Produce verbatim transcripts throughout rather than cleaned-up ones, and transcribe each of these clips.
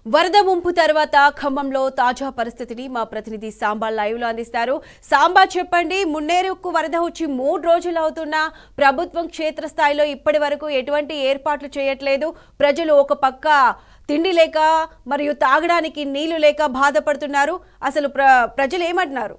వరద ముంపు తర్వాత ఖమ్మంలో తాజా పరిస్థితిని మా ప్రతినిధి సాంబా లైవ్ లో అందిస్తారు. సాంబా చెప్పండి, మున్నేరుకు వరద వచ్చి మూడు రోజులు అవుతున్నా ప్రభుత్వం క్షేత్రస్థాయిలో ఇప్పటి వరకు ఎటువంటి ఏర్పాట్లు చేయట్లేదు. ప్రజలు ఒక పక్క తిండి లేక మరియు తాగడానికి నీళ్లు లేక బాధపడుతున్నారు. అసలు ప్ర ప్రజలు ఏమంటున్నారు?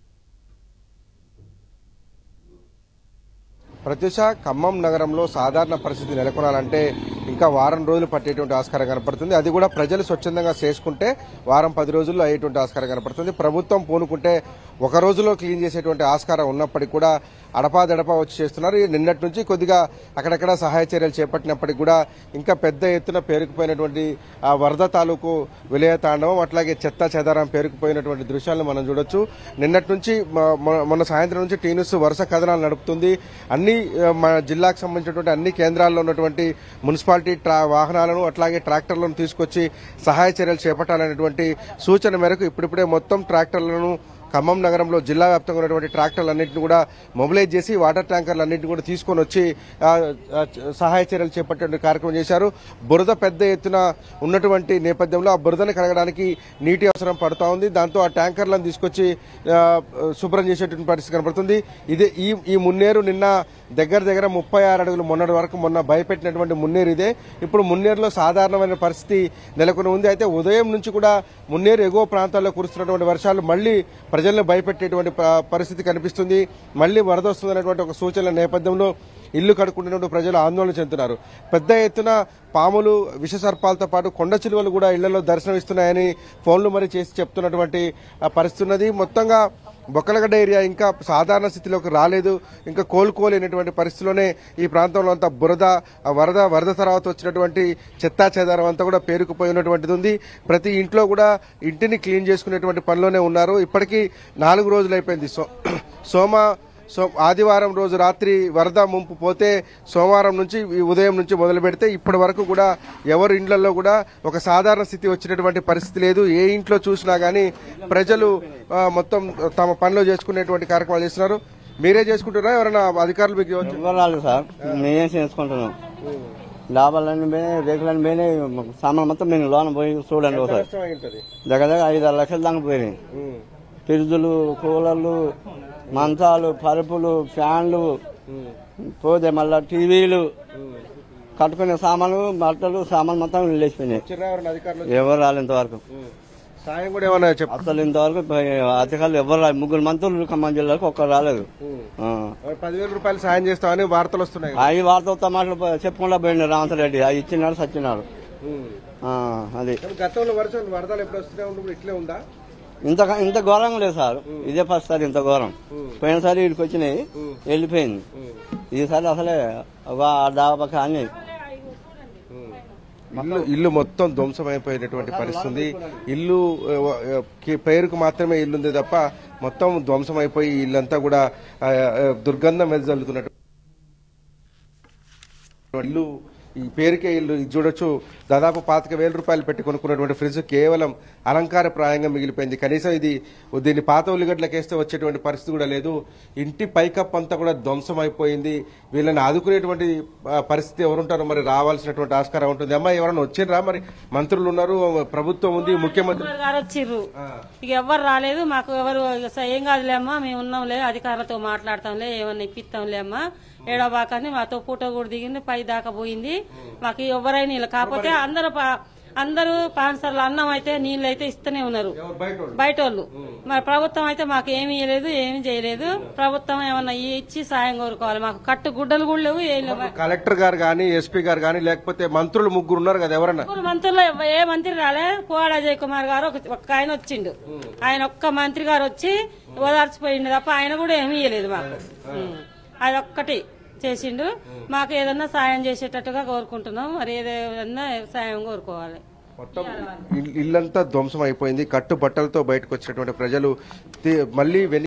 ప్రత్యూష, ఖమ్మం నగరంలో సాధారణ పరిస్థితి నెలకొనాలంటే ఇంకా వారం రోజులు పట్టేటువంటి ఆస్కారం కనపడుతుంది. అది కూడా ప్రజలు స్వచ్ఛందంగా చేసుకుంటే వారం పది రోజుల్లో అయ్యేటువంటి ఆస్కారం కనపడుతుంది. ప్రభుత్వం పూనుకుంటే ఒక రోజులో క్లీన్ చేసేటువంటి ఆస్కారం ఉన్నప్పటికీ కూడా అడపాదడపా వచ్చి చేస్తున్నారు. నిన్నటి నుంచి కొద్దిగా అక్కడక్కడ సహాయ చర్యలు చేపట్టినప్పటికీ కూడా ఇంకా పెద్ద ఎత్తున పేరుకుపోయినటువంటి ఆ వరద తాలూకు విలయ తాండవం, అట్లాగే చెత్త చెదారం పేరుకుపోయినటువంటి దృశ్యాలను మనం చూడొచ్చు. నిన్నటి నుంచి మొన్న సాయంత్రం నుంచి టీ న్యూస్ వరుస కథనాలు నడుపుతుంది. అన్ని మన జిల్లాకు సంబంధించినటువంటి అన్ని కేంద్రాల్లో ఉన్నటువంటి మున్సిపాలిటీ వాహనాలను అట్లాగే ట్రాక్టర్లను తీసుకొచ్చి సహాయ చర్యలు చేపట్టాలనేటువంటి సూచన మేరకు ఇప్పుడిప్పుడే మొత్తం ట్రాక్టర్లను ఖమ్మం నగరంలో జిల్లా వ్యాప్తంగా ఉన్నటువంటి ట్రాక్టర్లన్నింటినీ కూడా మొబిలైజ్ చేసి వాటర్ ట్యాంకర్లన్నింటినీ కూడా తీసుకొని వచ్చి సహాయ చర్యలు చేపట్టే కార్యక్రమం చేశారు. బురద పెద్ద ఎత్తున ఉన్నటువంటి నేపథ్యంలో ఆ బురదను కడగడానికి నీటి అవసరం పడుతూ ఉంది. దాంతో ఆ ట్యాంకర్లను తీసుకొచ్చి శుభ్రం చేసేటువంటి పరిస్థితి కనబడుతుంది. ఇదే ఈ ఈ మున్నేరు నిన్న దగ్గర దగ్గర ముప్పై ఆరు అడుగులు మొన్నటి వరకు మొన్న భయపెట్టినటువంటి మున్నేరు ఇదే. ఇప్పుడు మున్నేరులో సాధారణమైన పరిస్థితి నెలకొని ఉంది. అయితే ఉదయం నుంచి కూడా మున్నేరు ఎగువ ప్రాంతాల్లో కురుస్తున్నటువంటి వర్షాలు మళ్లీ ప్రజలను భయపెట్టేటువంటి పరిస్థితి కనిపిస్తుంది. మళ్లీ వరద వస్తుందనేటువంటి ఒక సూచనల నేపథ్యంలో ఇల్లు కడుక్కుంటున్నటువంటి ప్రజలు ఆందోళన చెందుతున్నారు. పెద్ద ఎత్తున పాములు, విషసర్పాలతో పాటు కొండ చిలువలు కూడా ఇళ్లలో దర్శనమిస్తున్నాయని ఫోన్లు మరి చేసి చెప్తున్నటువంటి పరిస్థితి ఉన్నది. మొత్తంగా బొక్కలగడ్డ ఏరియా ఇంకా సాధారణ స్థితిలోకి రాలేదు. ఇంకా కోలుకోలేనటువంటి పరిస్థితిలోనే ఈ ప్రాంతంలో అంతా బురద, వరద వరద తర్వాత వచ్చినటువంటి చెత్తా చెదారం అంతా కూడా పేరుకుపోయి ఉన్నటువంటిది ఉంది. ప్రతి ఇంట్లో కూడా ఇంటిని క్లీన్ చేసుకునేటువంటి పనిలోనే ఉన్నారు. ఇప్పటికీ నాలుగు రోజులు అయిపోయింది. సో సోమ సో ఆదివారం రోజు రాత్రి వరద ముంపు పోతే సోమవారం నుంచి ఉదయం నుంచి మొదలు పెడితే ఇప్పటి వరకు కూడా ఎవరి ఇండ్లలో కూడా ఒక సాధారణ స్థితి వచ్చినటువంటి పరిస్థితి లేదు. ఏ ఇంట్లో చూసినా గానీ ప్రజలు మొత్తం తమ పనులు చేసుకునేటువంటి కార్యక్రమాలు చేస్తున్నారు. మీరే చేసుకుంటున్నారా, ఎవరైనా అధికారులు మీకు ఇవ్వాలి సార్? మేమే చేసుకుంటున్నాం. లాభాలన్నీ పోయినాయి, రేకులన్నీ పోయినాయి, సామాన్ మొత్తం మేము లోన పోయి చూడండి. ఒకసారి దగ్గర దగ్గర ఐదు ఆరు లక్షల దాకా పోయినాయి. ఫ్రిడ్జులు, కూలర్లు, మంచాలు, పరుపులు, ఫ్యాన్లు పోతే మళ్ళా టీవీలు, కట్టుకునే సామాన్లు, బట్టలు, సామాన్ మొత్తం లేచిపోయినాయి. ఎవరు రాలేదు ఇంతవరకు. సాయం కూడా ఏమన్నా అసలు ఇంతవరకు అధికారులు ఎవరు రాలేదు. ముగ్గురు మంత్రులు ఖమ్మం జిల్లాకు ఒక్కరు రాలేదు. పదివేల రూపాయలు సాయం చేస్తామని వార్తలు వస్తున్నాయి. అవి వార్తలతో మాటలు చెప్పుకుంటా పోయింది రేవంత్ రెడ్డి. అవి ఇచ్చినాడు, సచ్చినాడు. అది గతంలో వర్షాలు వరదలు ఎప్పుడు వస్తున్నాయి ఉన్నప్పుడు ఇట్లే ఉందా? ఇంత ఇంత ఘోరంగా లేదు సార్. ఇదే ఫస్ట్ సారి ఇంత ఘోరం. పోయినసారి వీడికి వచ్చినాయి, వెళ్ళిపోయింది. ఈసారి అసలే దాబా కానీ ఇల్లు ఇల్లు మొత్తం ధ్వంసమైపోయినటువంటి పరిస్థితి. ఇల్లు పేరుకు మాత్రమే ఇల్లుంది తప్ప మొత్తం ధ్వంసమైపోయి ఇల్లంతా కూడా దుర్గంధం వెదజల్లుతున్నట్టు. ఇల్లు ఈ పేరుకే ఇల్లు చూడొచ్చు. దాదాపు పాతిక వేల రూపాయలు పెట్టి కొనుక్కున్నటువంటి ఫ్రిడ్జ్ కేవలం అలంకారప్రాయంగా మిగిలిపోయింది. కనీసం ఇది దీన్ని పాత ఉల్లిగడ్డలకేస్తే వచ్చేటువంటి పరిస్థితి కూడా లేదు. ఇంటి పైకప్ అంతా కూడా ధ్వంసం అయిపోయింది. వీళ్ళని ఆదుకునేటువంటి పరిస్థితి ఎవరుంటారో మరి రావాల్సినటువంటి ఆస్కారం ఉంటుంది. అమ్మా, ఎవరైనా వచ్చిర్రా? మరి మంత్రులు ఉన్నారు, ప్రభుత్వం ఉంది, ముఖ్యమంత్రి గారు వచ్చిర్రు. ఇక ఎవరు రాలేదు. మాకు ఎవరు ఏం కాదులే అమ్మా, మేము ఉన్నాంలే, అధికారులతో మాట్లాడతాంలే, ఏమన్నా ఇప్పిస్తాంలే అమ్మా, ఏడబాకని మాతో ఫోటో కూడా దిగింది, పై దాకా పోయింది. మాకు ఎవరైనా ఇలా కాకపోతే అందరూ అందరూ పాన్సర్లు అన్నం అయితే నీళ్ళు అయితే ఇస్తూనే ఉన్నారు బయట వాళ్ళు. మరి ప్రభుత్వం అయితే మాకు ఏమి ఇవ్వలేదు, ఏమి చేయలేదు. ప్రభుత్వం ఏమన్నా ఇచ్చి సాయం కోరుకోవాలి. మాకు కట్టు గుడ్డలు కూడా లేవు, ఏం లేవు. కలెక్టర్ గారు గానీ, ఎస్పీ గారు గానీ, లేకపోతే మంత్రులు ముగ్గురు ఉన్నారు కదా, ఎవరన్నా మంత్రులు ఏ మంత్రి రాలే. కోడ అజయ్ కుమార్ గారు ఒక్క ఆయన వచ్చిండు. ఆయన ఒక్క మంత్రి గారు వచ్చి ఓదార్చిపోయిండు తప్ప ఆయన కూడా ఏమి ఇవ్వలేదు మాకు. అదొక్కటి చేసిండు. మాకు ఏదన్నా సాయం చేసేటట్టుగా కోరుకుంటున్నాం. మరి ఏదైనా సాయం కోరుకోవాలి. మొత్తం ఇల్లంతా ధ్వంసం అయిపోయింది. కట్టు బట్టలతో బయటకు వచ్చినటువంటి ప్రజలు మళ్లీ వెనక్కి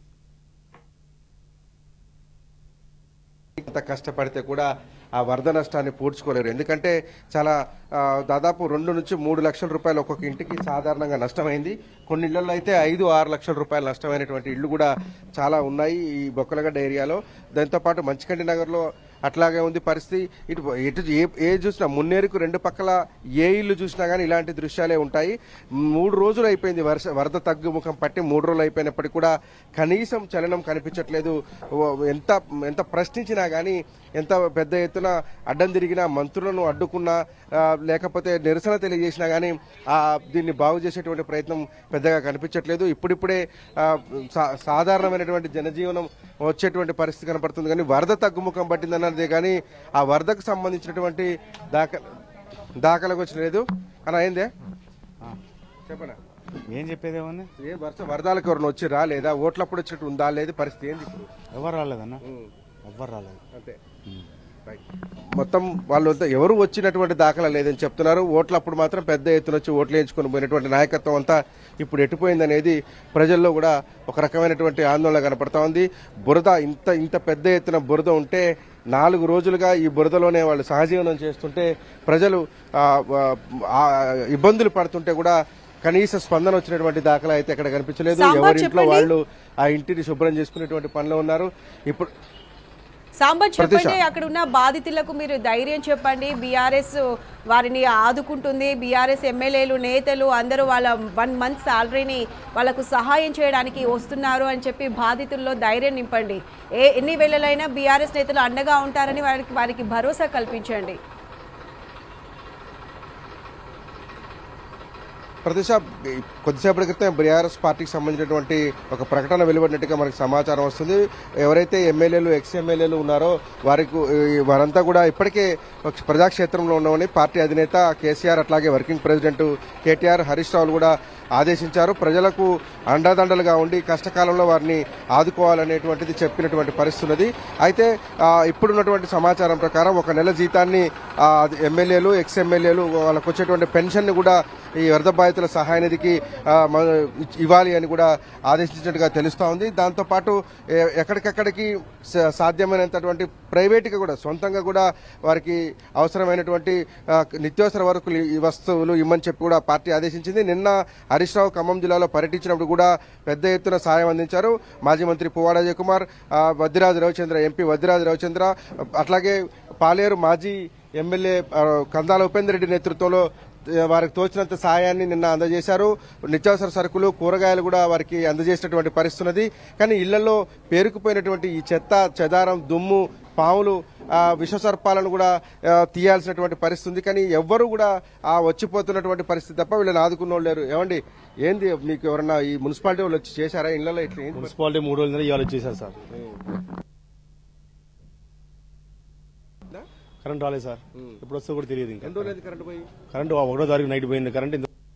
కష్టపడితే కూడా ఆ వరద నష్టాన్ని పూడ్చుకోలేరు. ఎందుకంటే చాలా దాదాపు రెండు నుంచి మూడు లక్షల రూపాయలు ఒక్కొక్క ఇంటికి సాధారణంగా నష్టమైంది. కొన్ని ఇళ్లలో అయితే ఐదు ఆరు లక్షల రూపాయలు నష్టమైనటువంటి ఇళ్లు కూడా చాలా ఉన్నాయి ఈ బొక్కలగడ్డ ఏరియాలో. దాంతోపాటు మంచికండి నగర్లో అట్లాగే ఉంది పరిస్థితి. ఇటు ఎటు ఏ ఏ చూసినా మున్నేరుకు రెండు పక్కల ఏ ఇల్లు చూసినా కానీ ఇలాంటి దృశ్యాలే ఉంటాయి. మూడు రోజులు అయిపోయింది వర్ష వరద తగ్గుముఖం పట్టి మూడు రోజులు అయిపోయినప్పటికీ కూడా కనీసం చలనం కనిపించట్లేదు. ఎంత ఎంత ప్రశ్నించినా కానీ, ఎంత పెద్ద ఎత్తున అడ్డం తిరిగినా, మంత్రులను అడ్డుకున్నా, లేకపోతే నిరసన తెలియజేసినా కానీ దీన్ని బాగు చేసేటువంటి ప్రయత్నం పెద్దగా కనిపించట్లేదు. ఇప్పుడిప్పుడే సాధారణమైనటువంటి జనజీవనం వచ్చేటువంటి పరిస్థితి కనపడుతుంది. కానీ వరద తగ్గుముఖం పట్టిందన్నదే కానీ ఆ వరదకు సంబంధించినటువంటి దాఖ దాఖలకు వచ్చలేదు అని అయిందే. చెప్పనా ఏం చెప్పేది ఏమన్నా? ఏ వర్ష వరదలకు ఎవరిని వచ్చి రాలేదా? ఓట్లప్పుడు వచ్చినట్టు ఉందా లేదు పరిస్థితి ఏంది ఇప్పుడు? ఎవరు రాలేదన్నా, ఎవరు రాలేదు. అంతే. మొత్తం వాళ్ళు ఎవరు వచ్చినటువంటి దాఖలా లేదని చెప్తున్నారు. ఓట్లప్పుడు మాత్రం పెద్ద ఎత్తున వచ్చి ఓట్లు వేయించుకొని పోయినటువంటి నాయకత్వం అంతా ఇప్పుడు ఎట్టిపోయిందనేది ప్రజల్లో కూడా ఒక రకమైనటువంటి ఆందోళన కనపడతా ఉంది. బురద ఇంత ఇంత పెద్ద ఎత్తున బురద ఉంటే నాలుగు రోజులుగా ఈ బురదలోనే వాళ్ళు సహజీవనం చేస్తుంటే ప్రజలు ఇబ్బందులు పడుతుంటే కూడా కనీస స్పందన వచ్చినటువంటి దాఖలా అయితే ఎక్కడ కనిపించలేదు. ఎవరి ఇంట్లో వాళ్ళు ఆ ఇంటిని శుభ్రం చేసుకునేటువంటి పనిలో ఉన్నారు. ఇప్పుడు సాంబత్ చెప్పండి, అక్కడ ఉన్న బాధితులకు మీరు ధైర్యం చెప్పండి. బీఆర్ఎస్ వారిని ఆదుకుంటుంది. బీఆర్ఎస్ ఎమ్మెల్యేలు, నేతలు అందరూ వాళ్ళ వన్ మంత్ సాలరీని వాళ్ళకు సహాయం చేయడానికి వస్తున్నారు అని చెప్పి బాధితుల్లో ధైర్యం నింపండి. ఏ ఎన్ని వేళలైనా బీఆర్ఎస్ నేతలు అండగా ఉంటారని వారికి వారికి భరోసా కల్పించండి. ప్రతిశ కొద్దిసేపటి క్రితం బీఆర్ఎస్ పార్టీకి సంబంధించినటువంటి ఒక ప్రకటన వెలువడినట్టుగా మనకు సమాచారం వస్తుంది. ఎవరైతే ఎమ్మెల్యేలు, ఎక్స్ ఎమ్మెల్యేలు ఉన్నారో వారికి వారంతా కూడా ఇప్పటికే ప్రజాక్షేత్రంలో ఉన్నామని పార్టీ అధినేత కేసీఆర్, అట్లాగే వర్కింగ్ ప్రెసిడెంట్ కేటీఆర్, హరీష్ రావులు కూడా ఆదేశించారు. ప్రజలకు అండదండలుగా ఉండి కష్టకాలంలో వారిని ఆదుకోవాలనేటువంటిది చెప్పినటువంటి పరిస్థితి ఉన్నది. అయితే ఇప్పుడున్నటువంటి సమాచారం ప్రకారం ఒక నెల జీతాన్ని ఎమ్మెల్యేలు, ఎక్స్ ఎమ్మెల్యేలు వాళ్ళకు వచ్చేటువంటి పెన్షన్ ని కూడా ఈ వరద బాధితుల సహాయ నిధికి ఇవ్వాలి అని కూడా ఆదేశించినట్టుగా తెలుస్తా ఉంది. దాంతోపాటు ఎక్కడికెక్కడికి సాధ్యమైనంతటువంటి ప్రైవేట్గా కూడా సొంతంగా కూడా వారికి అవసరమైనటువంటి నిత్యావసర వరకు వస్తువులు ఇమ్మని చెప్పి కూడా పార్టీ ఆదేశించింది. నిన్న హరీష్ రావు ఖమ్మం జిల్లాలో పర్యటించినప్పుడు కూడా పెద్ద ఎత్తున సాయం అందించారు. మాజీ మంత్రి పువ్వాడ అజయ్ కుమార్, వద్దిరాజు రవిచంద్ర, ఎంపీ వద్దిరాజు రవిచంద్ర, అట్లాగే పాలేరు మాజీ ఎమ్మెల్యే కందాల ఉపేందర్ రెడ్డి నేతృత్వంలో వారికి తోచినంత సాయాన్ని నిన్న అందజేశారు. నిత్యావసర సరుకులు, కూరగాయలు కూడా వారికి అందజేసినటువంటి పరిస్థితి ఉన్నది. కానీ ఇళ్లలో పేరుకుపోయినటువంటి ఈ చెత్త, చెదారం, దుమ్ము, పాములు, విషసర్పాలను కూడా తీయాల్సినటువంటి పరిస్థితి ఉంది. కానీ ఎవ్వరూ కూడా ఆ వచ్చిపోతున్నటువంటి పరిస్థితి తప్ప వీళ్ళని ఆదుకున్న వాళ్ళు లేరు. ఏమండి, ఏంది మీకు ఎవరన్నా ఈ మున్సిపాలిటీ వాళ్ళు వచ్చి చేశారా ఇళ్లలో? ఇట్లా మున్సిపాలిటీ మూడు రోజుల ఇవాళ చేశారు సార్. కరెంట్ రాలేదు సార్, ఇప్పుడు వస్తే కూడా తెలియదు. ఇంకా కరెంట్ పోయి కరెంట్ ఒకటో తారీఖు నైట్ పోయింది కరెంట్.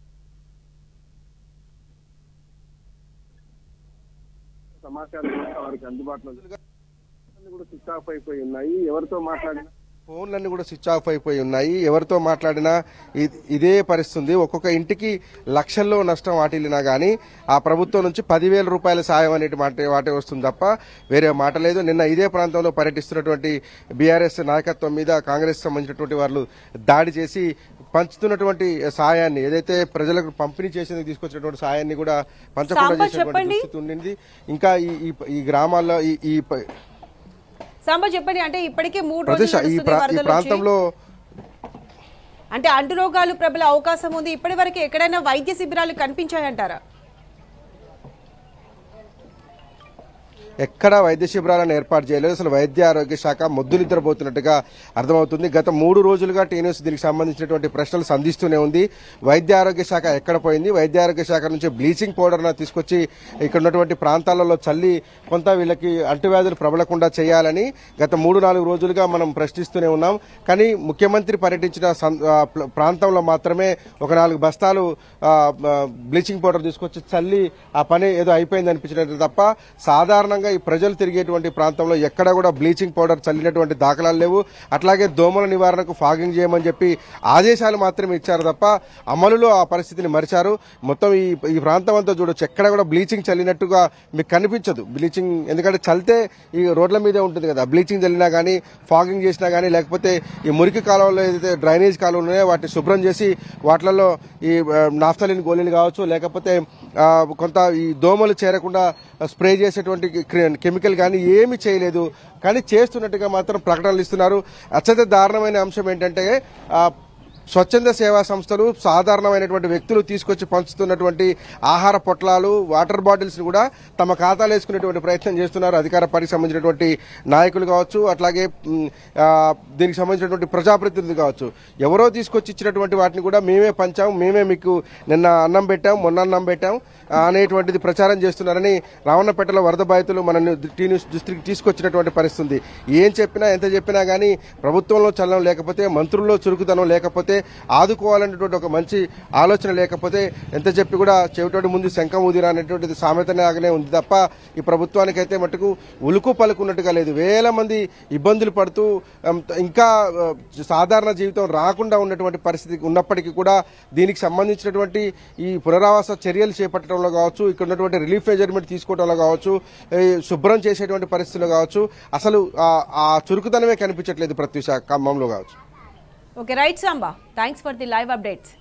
సమాచారం వారికి అందుబాటులో కూడా స్విచ్ ఆఫ్ అయిపోయి ఉన్నాయి. ఎవరితో మాట్లాడినా ఫోన్లన్నీ కూడా స్విచ్ ఆఫ్ అయిపోయి ఉన్నాయి. ఎవరితో మాట్లాడినా ఇదే పరిస్థితి. ఒక్కొక్క ఇంటికి లక్షల్లో నష్టం వాటిల్లినా గానీ ఆ ప్రభుత్వం నుంచి పదివేల రూపాయల సాయం అనేటి మాట వాటే వస్తుంది తప్ప వేరే మాట లేదు. నిన్న ఇదే ప్రాంతంలో పర్యటిస్తున్నటువంటి బీఆర్ఎస్ నాయకత్వం మీద కాంగ్రెస్ సంబంధించినటువంటి వాళ్ళు దాడి చేసి పంచుతున్నటువంటి సాయాన్ని, ఏదైతే ప్రజలకు పంపిణీ చేసేందుకు తీసుకొచ్చినటువంటి సాయాన్ని కూడా పంచకుండా చేసినటువంటి పరిస్థితి ఉండింది. ఇంకా ఈ గ్రామాల్లో ఈ సాంబత్ చెప్పండి, అంటే ఇప్పటికే మూడు రోజులు ప్రాంతంలో అంటే అంటు రోగాలు ప్రబల అవకాశం ఉంది. ఇప్పటి వరకు ఎక్కడైనా వైద్య శిబిరాలు కనిపించాయంటారా? ఎక్కడా వైద్య శిబిరాలను ఏర్పాటు చేయలేదు. అసలు వైద్య ఆరోగ్య శాఖ మొద్దు నిద్రపోతున్నట్టుగా అర్థమవుతుంది. గత మూడు రోజులుగా టీఎన్యూస్ దీనికి సంబంధించినటువంటి ప్రశ్నలు సంధిస్తూనే ఉంది. వైద్య ఆరోగ్య శాఖ ఎక్కడ పోయింది? వైద్య ఆరోగ్య శాఖ నుంచి బ్లీచింగ్ పౌడర్ తీసుకొచ్చి ఇక్కడ ఉన్నటువంటి ప్రాంతాలలో చల్లి కొంత వీళ్ళకి అంటువ్యాధులు ప్రబలకుండా చేయాలని గత మూడు నాలుగు రోజులుగా మనం ప్రశ్నిస్తూనే ఉన్నాం. కానీ ముఖ్యమంత్రి పర్యటించిన ప్రాంతంలో మాత్రమే ఒక నాలుగు బస్తాలు బ్లీచింగ్ పౌడర్ తీసుకొచ్చి చల్లి ఆ పని ఏదో అయిపోయింది అనిపించినట్టు తప్ప సాధారణంగా ఈ ప్రజలు తిరిగేటువంటి ప్రాంతంలో ఎక్కడ కూడా బ్లీచింగ్ పౌడర్ చల్లినటువంటి దాఖలాలు లేవు. అట్లాగే దోమల నివారణకు ఫాగింగ్ చేయమని చెప్పి ఆదేశాలు మాత్రమే ఇచ్చారు తప్ప అమలులో ఆ పరిస్థితిని మరిచారు. మొత్తం ఈ ఈ ప్రాంతం అంతా చూడొచ్చు, ఎక్కడ కూడా బ్లీచింగ్ చల్లినట్టుగా మీకు కనిపించదు. బ్లీచింగ్ ఎందుకంటే చల్లితే ఈ రోడ్ల మీదే ఉంటుంది కదా. బ్లీచింగ్ చల్లినా కానీ, ఫాగింగ్ చేసినా కానీ, లేకపోతే ఈ మురికి కాలువలో ఏదైతే డ్రైనేజ్ కాలువలు ఉన్నాయో వాటిని శుభ్రం చేసి వాటిలలో ఈ నాఫ్థలిన్ గోళీలు కావచ్చు, లేకపోతే కొంత ఈ దోమలు చేరకుండా స్ప్రే చేసేటువంటి కెమికల్ కానీ ఏమి చేయలేదు. కానీ చేస్తున్నట్టుగా మాత్రం ప్రకటనలు ఇస్తున్నారు. అత్యంత దారుణమైన అంశం ఏంటంటే స్వచ్ఛంద సేవా సంస్థలు సాధారణమైనటువంటి వ్యక్తులు తీసుకొచ్చి పంచుతున్నటువంటి ఆహార పొట్లాలు, వాటర్ బాటిల్స్ కూడా తమ ఖాతాలో వేసుకునేటువంటి ప్రయత్నం చేస్తున్నారు. అధికార పార్టీకి సంబంధించినటువంటి నాయకులు కావచ్చు, అట్లాగే దీనికి సంబంధించినటువంటి ప్రజాప్రతినిధులు కావచ్చు, ఎవరో తీసుకొచ్చి ఇచ్చినటువంటి వాటిని కూడా మేమే పంచాం, మేమే మీకు నిన్న అన్నం పెట్టాం, మొన్న అన్నం పెట్టాం అనేటువంటిది ప్రచారం చేస్తున్నారని రావణపేటలో వరద బాధితులు మన టీ న్యూస్ దృష్టికి తీసుకొచ్చినటువంటి పరిస్థితి. ఏం చెప్పినా ఎంత చెప్పినా కానీ ప్రభుత్వంలో చలనం లేకపోతే, మంత్రుల్లో చురుకుదనం లేకపోతే, ఆదుకోవాలనేటువంటి ఒక మంచి ఆలోచన లేకపోతే ఎంత చెప్పి కూడా చెవిటోడి ముందు శంఖం ఊదిరా అనేటువంటిది సామెతలాగానే ఉంది తప్ప ఈ ప్రభుత్వానికైతే మటుకు ఉలుకు పలుకున్నట్టుగా లేదు. వేల మంది ఇబ్బందులు పడుతూ ఇంకా సాధారణ జీవితం రాకుండా ఉన్నటువంటి పరిస్థితి ఉన్నప్పటికీ కూడా దీనికి సంబంధించినటువంటి ఈ పునరావాస చర్యలు చేపట్టడంలో కావచ్చు, ఇక్కడ ఉన్నటువంటి రిలీఫ్ మెజర్మెంట్ తీసుకోవడంలో కావచ్చు, శుభ్రం చేసేటువంటి పరిస్థితుల్లో కావచ్చు, అసలు ఆ చురుకుదనమే కనిపించట్లేదు ప్రతి ఖమ్మంలో కావచ్చు. Okay, right, Samba. Thanks for the live updates.